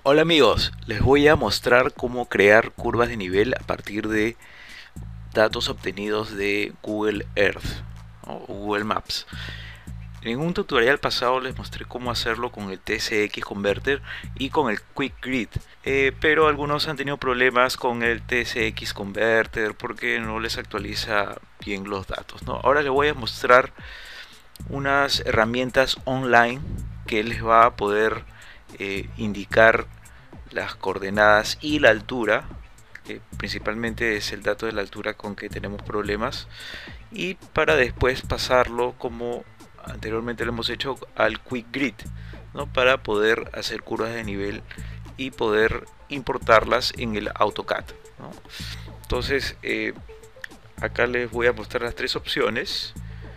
Hola amigos, les voy a mostrar cómo crear curvas de nivel a partir de datos obtenidos de Google Earth, ¿no? O Google Maps. En un tutorial pasado les mostré cómo hacerlo con el TSX Converter y con el Quick Grid, pero algunos han tenido problemas con el TSX Converter porque no les actualiza bien los datos, ¿no? Ahora les voy a mostrar unas herramientas online que les va a poder indicar las coordenadas y la altura, que principalmente es el dato de la altura con que tenemos problemas, y para después pasarlo como anteriormente lo hemos hecho al Quick Grid, ¿no? Para poder hacer curvas de nivel y poder importarlas en el AutoCAD, ¿no? Entonces acá les voy a mostrar las tres opciones.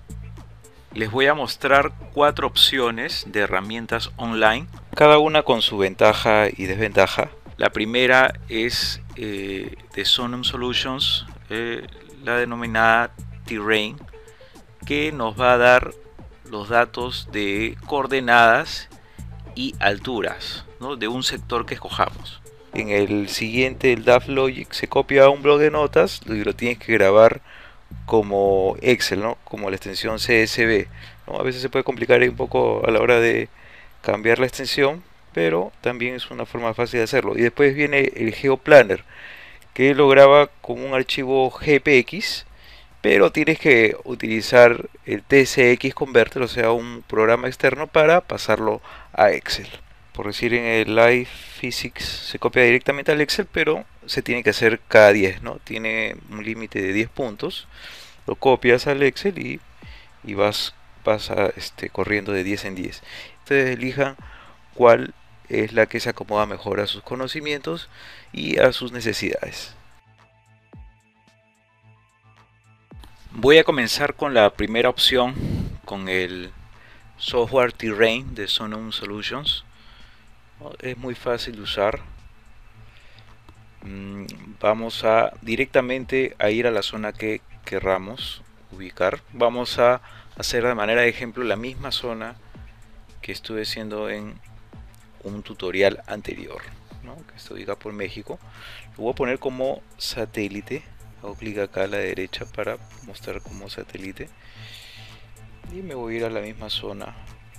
Les voy a mostrar cuatro opciones de herramientas online, cada una con su ventaja y desventaja. La primera es de Sonum Solutions, la denominada Terrain, que nos va a dar los datos de coordenadas y alturas, ¿no? De un sector que escojamos. En el siguiente, el DAF Logic, se copia a un blog de notas y lo tienes que grabar como Excel, ¿no? Como la extensión CSV, ¿no? A veces se puede complicar un poco a la hora de cambiar la extensión, pero también es una forma fácil de hacerlo. Y después viene el GeoPlanner, que lo graba con un archivo GPX, pero tienes que utilizar el TSX Converter, o sea, un programa externo para pasarlo a Excel. Por decir, en el Live Physics se copia directamente al Excel, pero se tiene que hacer cada 10, ¿no? Tiene un límite de 10 puntos. Lo copias al Excel y vas corriendo de 10 en 10. Ustedes elijan cuál es la que se acomoda mejor a sus conocimientos y a sus necesidades. Voy a comenzar con la primera opción, con el software Terrain de Sonum Solutions. Es muy fácil de usar. Vamos a directamente a ir a la zona que querramos ubicar. Vamos a hacer de manera de ejemplo la misma zona que estuve haciendo en un tutorial anterior, ¿no? Que se ubica por México. Lo voy a poner como satélite. Hago clic acá a la derecha para mostrar como satélite y me voy a ir a la misma zona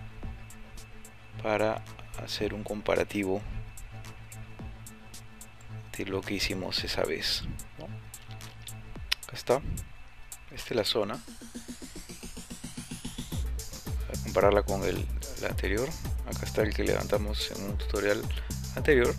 para hacer un comparativo de lo que hicimos esa vez, ¿no? Acá está, esta es la zona. Voy a compararla con el anterior. Acá está el que levantamos en un tutorial anterior.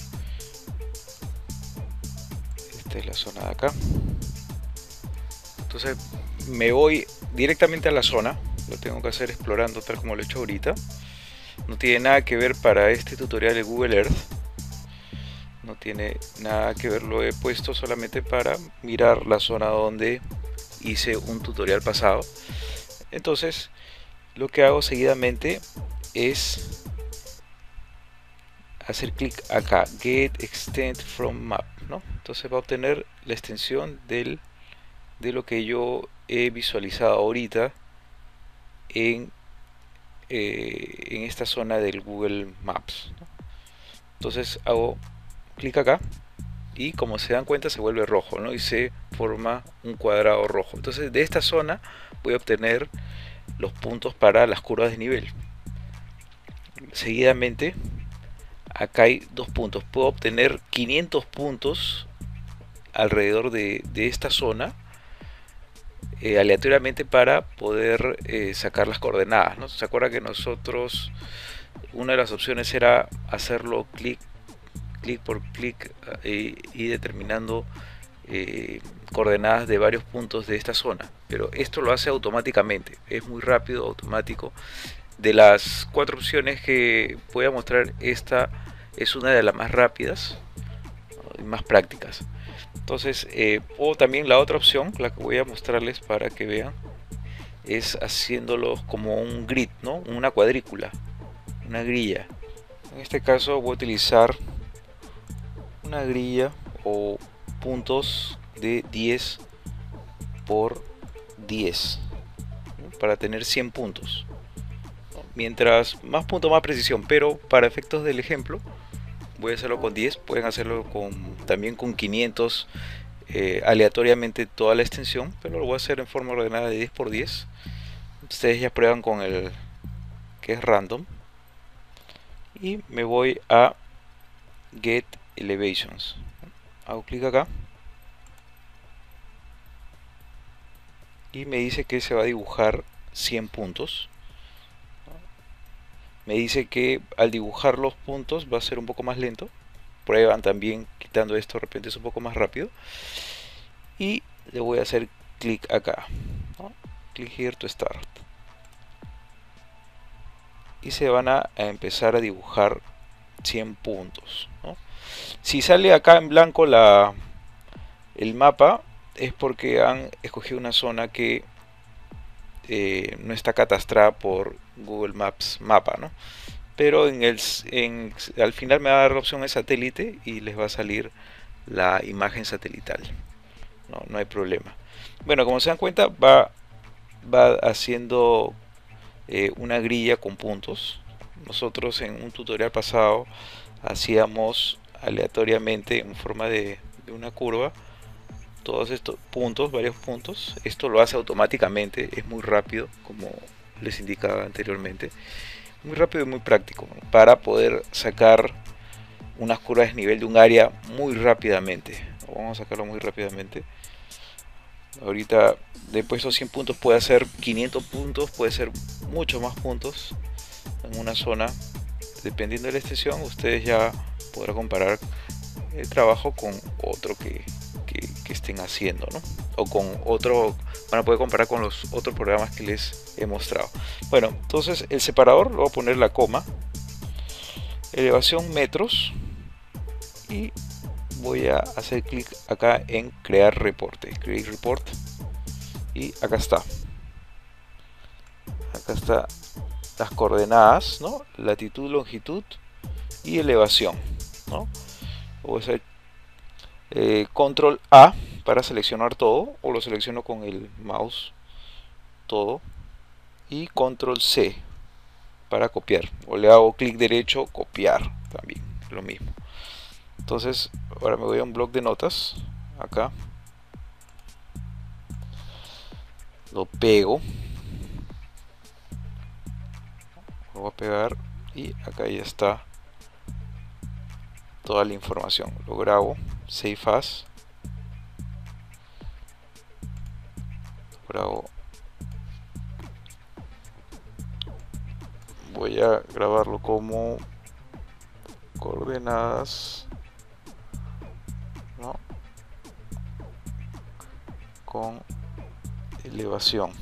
Esta es la zona de acá. Entonces me voy directamente a la zona. Lo tengo que hacer explorando tal como lo he hecho ahorita. No tiene nada que ver para este tutorial de Google Earth. No tiene nada que ver, lo he puesto solamente para mirar la zona donde hice un tutorial pasado. Entonces lo que hago seguidamente es hacer clic acá, Get Extent from Map, ¿no? Entonces va a obtener la extensión de lo que yo he visualizado ahorita en esta zona del Google Maps, ¿no? Entonces hago clic acá y como se dan cuenta se vuelve rojo, ¿no? Y se forma un cuadrado rojo. Entonces de esta zona voy a obtener los puntos para las curvas de nivel. Seguidamente acá hay dos puntos. Puedo obtener 500 puntos alrededor de esta zona aleatoriamente para poder sacar las coordenadas, ¿no? ¿Se acuerda que nosotros una de las opciones era hacerlo clic por clic y determinando coordenadas de varios puntos de esta zona? Pero esto lo hace automáticamente, es muy rápido, automático. De las cuatro opciones que voy a mostrar, esta es una de las más rápidas y más prácticas. Entonces, o también la otra opción, la que voy a mostrarles para que vean, es haciéndolos como un grid, ¿no? Una cuadrícula, una grilla. En este caso voy a utilizar una grilla o puntos de 10 por 10, ¿no? Para tener 100 puntos. Mientras más puntos, más precisión, pero para efectos del ejemplo Voy a hacerlo con 10, pueden hacerlo también con 500 aleatoriamente toda la extensión, pero lo voy a hacer en forma ordenada de 10 por 10. Ustedes ya prueban con el que es random. Y me voy a Get Elevations. Hago clic acá. Y me dice que se va a dibujar 100 puntos. Me dice que al dibujar los puntos va a ser un poco más lento. Prueban también quitando esto, de repente es un poco más rápido. Y le voy a hacer clic acá, ¿no? Click here to start. Y se van a empezar a dibujar 100 puntos, ¿no? Si sale acá en blanco el mapa, es porque han escogido una zona que no está catastrada por Google Maps Mapa, ¿no? Pero al final me va a dar la opción de satélite y les va a salir la imagen satelital. No hay problema. Bueno, como se dan cuenta, va haciendo una grilla con puntos. Nosotros en un tutorial pasado hacíamos aleatoriamente en forma de una curva todos estos puntos, varios puntos. Esto lo hace automáticamente, es muy rápido, como les indicaba anteriormente. Muy rápido y muy práctico, ¿no? Para poder sacar unas curvas de nivel de un área muy rápidamente. Vamos a sacarlo muy rápidamente. Ahorita de puesto 100 puntos puede hacer 500 puntos, puede ser muchos más puntos en una zona. Dependiendo de la extensión, ustedes ya podrán comparar el trabajo con otro que estén haciendo, ¿no? O con otro, van a poder comparar con los otros programas que les he mostrado. Bueno, entonces el separador lo voy a poner la coma, elevación metros, y voy a hacer clic acá en crear reporte, create report, y acá está las coordenadas, ¿no? Latitud, longitud y elevación, ¿no? Voy a hacer control A para seleccionar todo, o lo selecciono con el mouse todo, y control C para copiar, o le hago clic derecho, copiar, también lo mismo. Entonces ahora me voy a un bloc de notas, acá lo pego, lo voy a pegar, y acá ya está toda la información. Lo grabo, save as, grabo, voy a grabarlo como coordenadas, ¿no? Con elevación.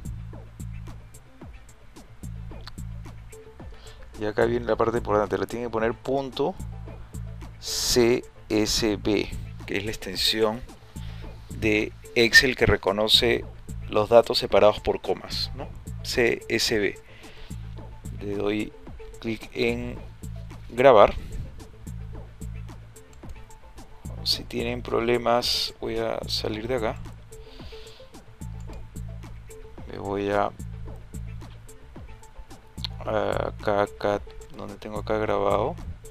Y acá viene la parte importante, le tienen que poner punto CSV, que es la extensión de Excel que reconoce los datos separados por comas, ¿no? CSV. Le doy clic en grabar. Si tienen problemas, voy a salir de acá. Me voy a acá donde tengo acá grabado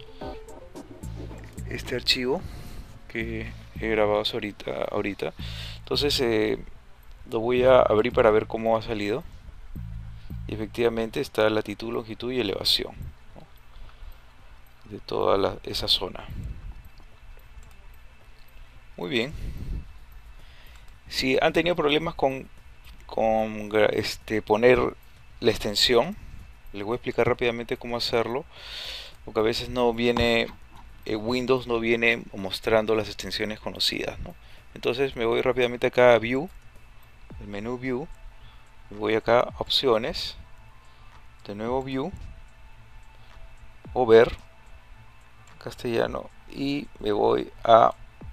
este archivo que he grabado ahorita. Entonces lo voy a abrir para ver cómo ha salido, y efectivamente está latitud, longitud y elevación, ¿no? De toda esa zona. Muy bien. Si han tenido problemas con poner la extensión, les voy a explicar rápidamente cómo hacerlo, porque a veces no viene Windows no viene mostrando las extensiones conocidas, ¿no? Entonces me voy rápidamente acá a View, el menú View, me voy acá a Opciones, de nuevo View, o Ver, castellano, y me voy a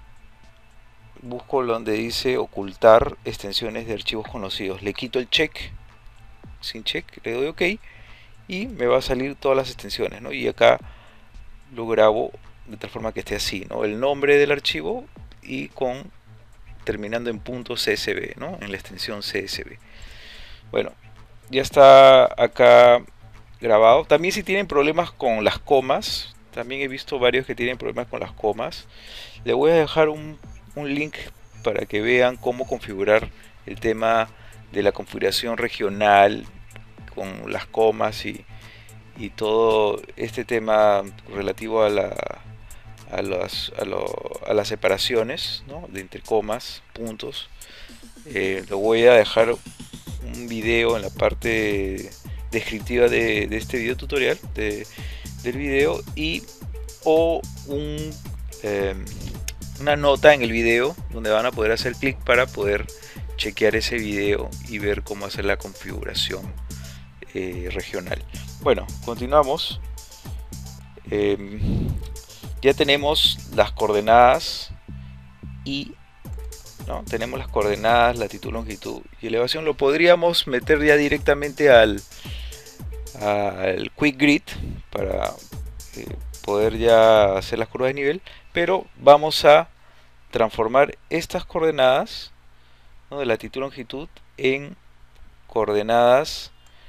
busco donde dice ocultar extensiones de archivos conocidos. Le quito el check, sin check, le doy OK, y me va a salir todas las extensiones, ¿no? Y acá lo grabo de tal forma que esté así, ¿no? El nombre del archivo y terminando en .csv, ¿no? En la extensión CSV. Bueno, ya está acá grabado. También si tienen problemas con las comas, También he visto varios que tienen problemas con las comas. Le voy a dejar un link para que vean cómo configurar el tema de la configuración regional con las comas y todo este tema relativo a las separaciones, ¿no?, de entre comas, puntos. Lo voy a dejar un video en la parte descriptiva de este video tutorial del video, y o eh, una nota en el video donde van a poder hacer clic para poder chequear ese video y ver cómo hacer la configuración regional. Bueno, continuamos. Ya tenemos las coordenadas y ¿no? Tenemos las coordenadas, latitud, longitud y elevación. Lo podríamos meter ya directamente al Quick Grid para poder ya hacer las curvas de nivel, pero vamos a transformar estas coordenadas, ¿no?, de latitud, longitud en coordenadas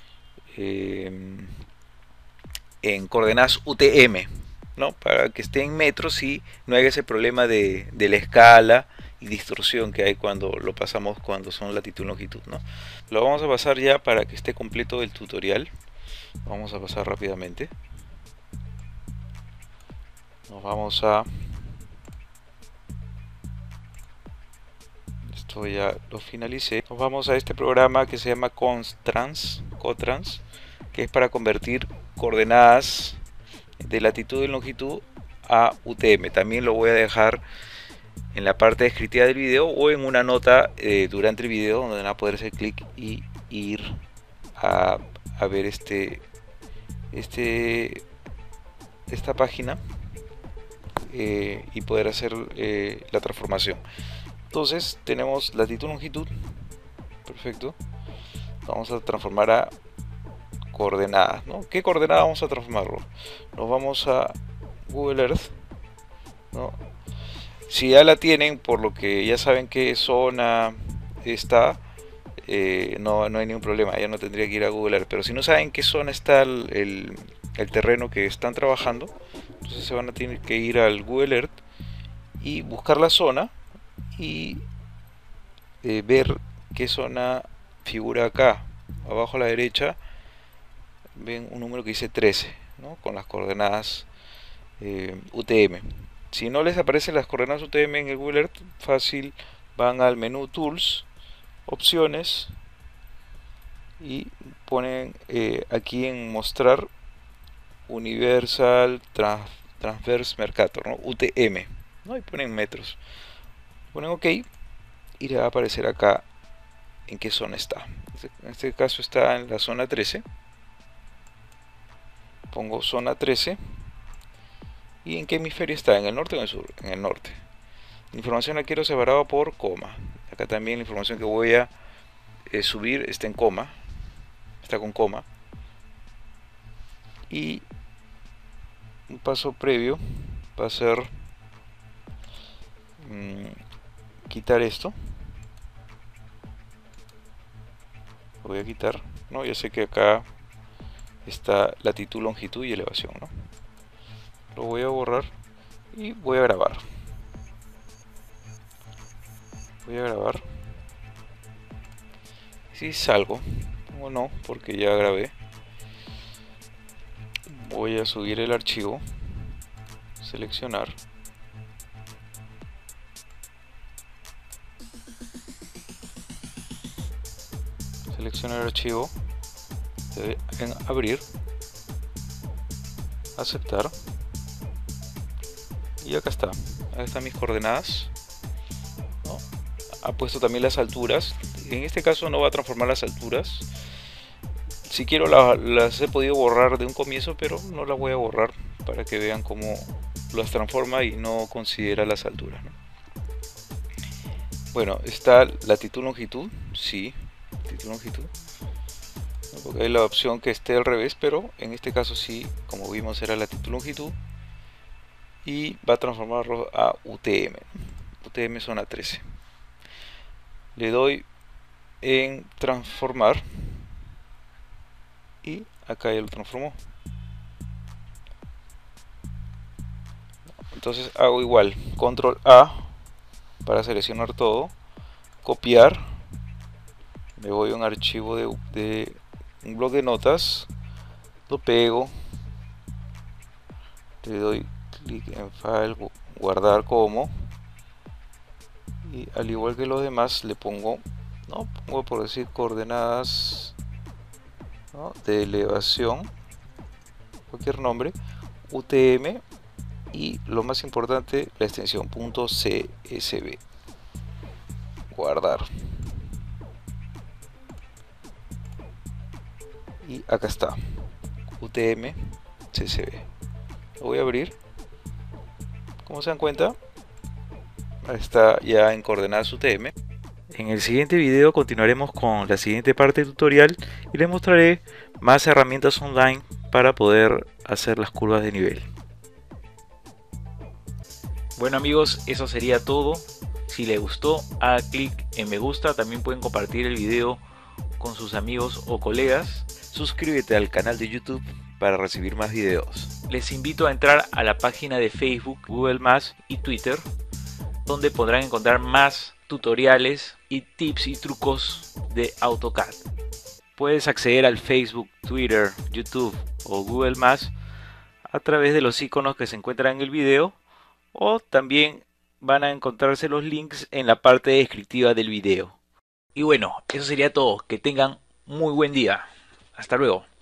UTM, ¿no?, para que esté en metros y no haya ese problema de la escala y distorsión que hay cuando lo pasamos cuando son latitud y longitud, ¿no? Lo vamos a pasar ya para que esté completo el tutorial. Vamos a pasar rápidamente. Nos vamos a... Esto ya lo finalicé. Nos vamos a este programa que se llama Cotrans, que es para convertir coordenadas de latitud y longitud a UTM. También lo voy a dejar en la parte descriptiva del video o en una nota durante el video, donde van a poder hacer clic y ir a ver esta página y poder hacer la transformación. Entonces tenemos latitud, longitud, perfecto. Vamos a transformar a coordenadas, ¿no? ¿Qué coordenada vamos a transformarlo? Nos vamos a Google Earth, ¿no? Si ya la tienen, por lo que ya saben qué zona está, no hay ningún problema, ya no tendría que ir a Google Earth. Pero si no saben qué zona está el terreno que están trabajando, entonces se van a tener que ir al Google Earth y buscar la zona y ver qué zona figura acá. Abajo a la derecha ven un número que dice 13, ¿no?, con las coordenadas UTM. Si no les aparecen las coordenadas UTM en el Google Earth, fácil, van al menú Tools, Opciones, y ponen aquí en Mostrar Universal Transverse Mercator, ¿no?, UTM, ¿no?, y ponen metros. Ponen OK y le va a aparecer acá en qué zona está. En este caso está en la zona 13. Pongo zona 13. ¿Y en qué hemisferio está? ¿En el norte o en el sur? En el norte. La información la quiero separada por coma. Acá también la información que voy a subir está en coma. Está con coma. Y un paso previo va a ser quitar esto. Lo voy a quitar, ¿no? Ya sé que acá está latitud, longitud y elevación, ¿no? Lo voy a borrar y voy a grabar. Voy a grabar. Si salgo, o no, porque ya grabé, voy a subir el archivo, seleccionar, seleccionar el archivo, en abrir, aceptar, y acá está. Acá están mis coordenadas, ¿no? Ha puesto también las alturas. En este caso no va a transformar las alturas. Si quiero las he podido borrar de un comienzo, pero no las voy a borrar para que vean cómo las transforma y no considera las alturas, ¿no? Bueno, está latitud, longitud, sí, latitud, longitud, ¿no?, porque hay la opción que esté al revés, pero en este caso sí, como vimos, era latitud, longitud, y va a transformarlo a UTM, UTM zona 13. Le doy en transformar y acá ya lo transformó. Entonces hago igual, control A para seleccionar todo, copiar, me voy a un archivo de un bloc de notas, lo pego, le doy clic en file, guardar como, y al igual que los demás le pongo, no pongo por decir coordenadas, ¿no?, de elevación, cualquier nombre, UTM, y lo más importante, la extensión .csv, guardar, y acá está, UTM CSV. Lo voy a abrir. Como se dan cuenta, está ya en coordenadas UTM. En el siguiente video continuaremos con la siguiente parte del tutorial y les mostraré más herramientas online para poder hacer las curvas de nivel. Bueno amigos, eso sería todo. Si les gustó, haga clic en me gusta. También pueden compartir el video con sus amigos o colegas. Suscríbete al canal de YouTube para recibir más videos. Les invito a entrar a la página de Facebook, Google y Twitter, donde podrán encontrar más tutoriales y tips y trucos de AutoCAD. Puedes acceder al Facebook, Twitter, YouTube o Google a través de los iconos que se encuentran en el video, o también van a encontrarse los links en la parte descriptiva del video. Y bueno, eso sería todo. Que tengan muy buen día. Hasta luego.